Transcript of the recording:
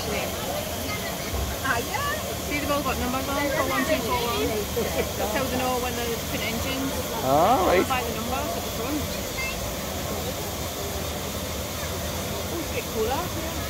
Ah, yeah. See, they've all got numbers on, 41241. That's how they know when they're different engines. Ah, They right. buy the numbers at the front. Oh, it's a bit cooler.